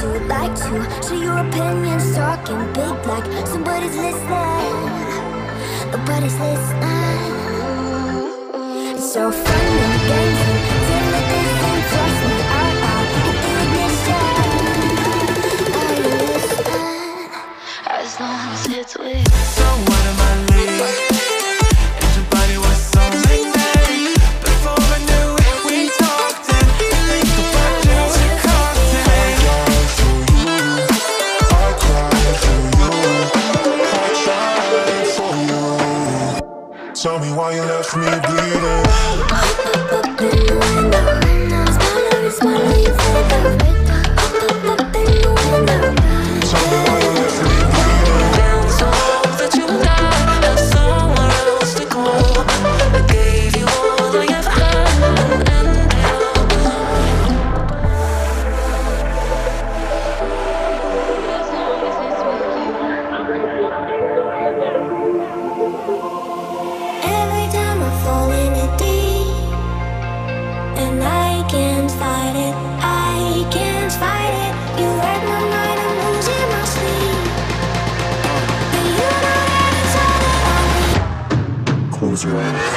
like to share your opinions, talking big like somebody's listening. Nobody's listening. It's so fun and games until it isn't. Trust me, I'll hit the ignition. Are you listening? As long as it's with. So what am I late? And your body was so magnetic. Before I knew it, we talked and we linked the budget to cocktail. I cried for you, I tried for you. Tell me why you left me bleeding. Up in the window, smaller you feel up in the window. Tell me why you left me bleeding. Down so low that you died, had somewhere else to go. I gave you all I ever had, and Every time I fall in it deep, and I can't fight it, I can't fight it. You hurt my mind, I'm losing my sleep. And you know that it's all that I need. Close your eyes.